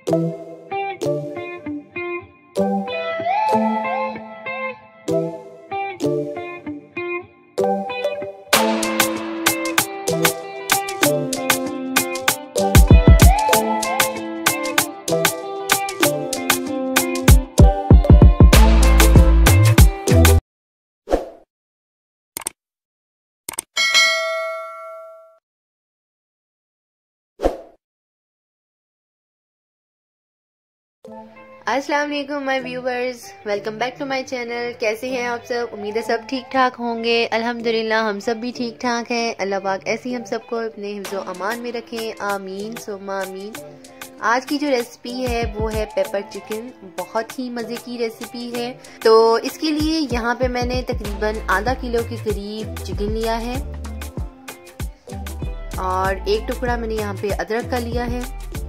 अस्सलाम वालेकुम my viewers, welcome back to my channel. कैसे हैं आप सब? उम्मीद है सब ठीक ठाक होंगे। अल्हम्दुलिल्लाह हम सब भी ठीक ठाक हैं। अल्लाह पाक ऐसे ही हम सबको अपने हिफ्ज़ो अमान में रखें, आमीन सुम्मा आमीन। आज की जो रेसिपी है वो है पेपर चिकन। बहुत ही मज़े की रेसिपी है। तो इसके लिए यहाँ पे मैंने तकरीबन आधा किलो के करीब चिकन लिया है और एक टुकड़ा मैंने यहाँ पे अदरक का लिया है,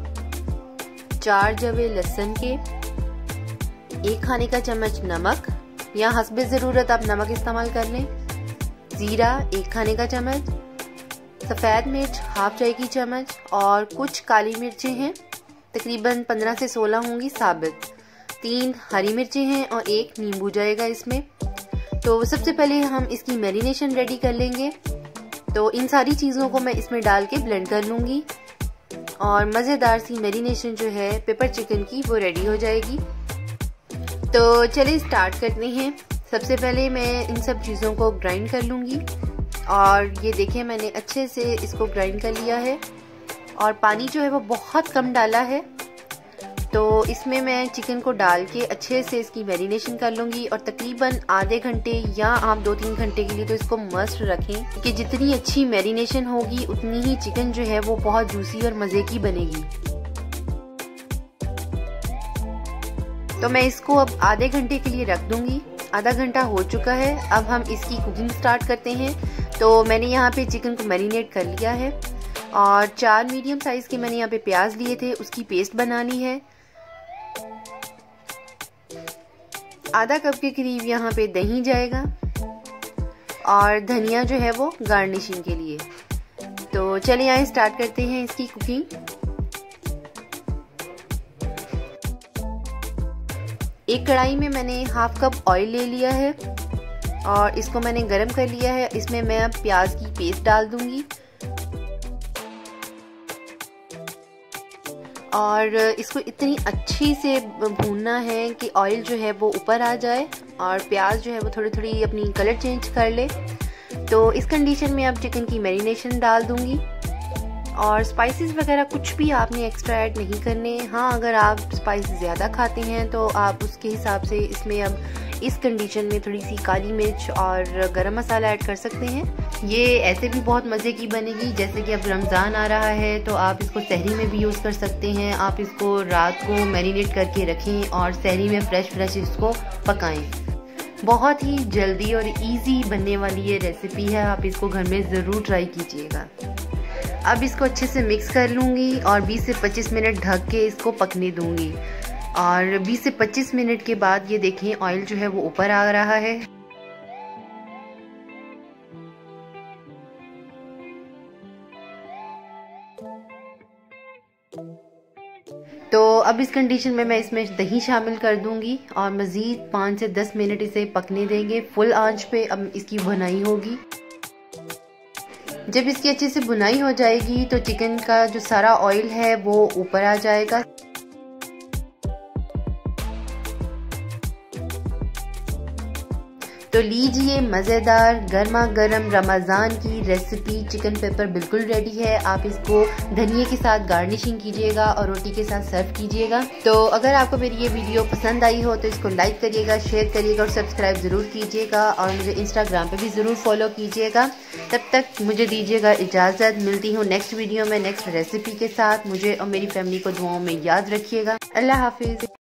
4 जवे लहसुन के, 1 खाने का चम्मच नमक या हस्बे ज़रूरत आप नमक इस्तेमाल कर लें, ज़ीरा 1 खाने का चम्मच, सफ़ेद मिर्च हाफ चाय की चम्मच और कुछ काली मिर्चें हैं, तकरीबन 15 से 16 होंगी साबित, 3 हरी मिर्चें हैं और 1 नींबू जाएगा इसमें। तो सबसे पहले हम इसकी मैरिनेशन रेडी कर लेंगे। तो इन सारी चीज़ों को मैं इसमें डाल के ब्लेंड कर लूँगी और मज़ेदार सी मैरिनेशन जो है पेपर चिकन की वो रेडी हो जाएगी। तो चलिए स्टार्ट करते हैं। सबसे पहले मैं इन सब चीज़ों को ग्राइंड कर लूँगी और ये देखें मैंने अच्छे से इसको ग्राइंड कर लिया है और पानी जो है वो बहुत कम डाला है। तो इसमें मैं चिकन को डाल के अच्छे से इसकी मैरिनेशन कर लूँगी और तकरीबन आधे घंटे या आप 2-3 घंटे के लिए तो इसको मस्ट रखें कि जितनी अच्छी मैरिनेशन होगी उतनी ही चिकन जो है वो बहुत जूसी और मज़े की बनेगी। तो मैं इसको अब आधे घंटे के लिए रख दूँगी। आधा घंटा हो चुका है, अब हम इसकी कुकिंग स्टार्ट करते हैं। तो मैंने यहाँ पे चिकन को मैरिनेट कर लिया है और 4 मीडियम साइज़ के मैंने यहाँ पे प्याज लिए थे, उसकी पेस्ट बनानी है। आधा कप के करीब यहाँ पे दही जाएगा और धनिया जो है वो गार्निशिंग के लिए। तो चलिए आइए स्टार्ट करते हैं इसकी कुकिंग। एक कढ़ाई में मैंने हाफ कप ऑयल ले लिया है और इसको मैंने गरम कर लिया है। इसमें मैं अब प्याज की पेस्ट डाल दूंगी और इसको इतनी अच्छी से भूनना है कि ऑयल जो है वो ऊपर आ जाए और प्याज जो है वो थोड़ी थोड़ी अपनी कलर चेंज कर ले। तो इस कंडीशन में अब चिकन की मैरिनेशन डाल दूंगी और स्पाइसेस वगैरह कुछ भी आपने एक्स्ट्रा ऐड नहीं करने। हाँ, अगर आप स्पाइस ज़्यादा खाते हैं तो आप उसके हिसाब से इसमें अब इस कंडीशन में थोड़ी सी काली मिर्च और गरम मसाला ऐड कर सकते हैं। ये ऐसे भी बहुत मज़े की बनेगी। जैसे कि अब रमज़ान आ रहा है तो आप इसको सहरी में भी यूज़ कर सकते हैं। आप इसको रात को मैरिनेट करके रखें और सहरी में फ्रेश इसको पकाएं। बहुत ही जल्दी और इजी बनने वाली ये रेसिपी है, आप इसको घर में ज़रूर ट्राई कीजिएगा। अब इसको अच्छे से मिक्स कर लूँगी और 20 से 25 मिनट ढक के इसको पकने दूँगी और 20 से 25 मिनट के बाद ये देखें ऑयल जो है वो ऊपर आ रहा है। तो अब इस कंडीशन में मैं इसमें दही शामिल कर दूंगी और मज़ीद 5 से 10 मिनट इसे पकने देंगे फुल आंच पे। अब इसकी भुनाई होगी। जब इसकी अच्छे से भुनाई हो जाएगी तो चिकन का जो सारा ऑयल है वो ऊपर आ जाएगा। तो लीजिए मज़ेदार गर्मा गर्म रमज़ान की रेसिपी चिकन पेपर बिल्कुल रेडी है। आप इसको धनिए के साथ गार्निशिंग कीजिएगा और रोटी के साथ सर्व कीजिएगा। तो अगर आपको मेरी ये वीडियो पसंद आई हो तो इसको लाइक करिएगा, शेयर करिएगा और सब्सक्राइब ज़रूर कीजिएगा और मुझे इंस्टाग्राम पे भी ज़रूर फॉलो कीजिएगा। तब तक मुझे दीजिएगा इजाज़त। मिलती हूँ नेक्स्ट वीडियो में नेक्स्ट रेसिपी के साथ। मुझे और मेरी फैमिली को दुआओं में याद रखिएगा। अल्लाह हाफिज़।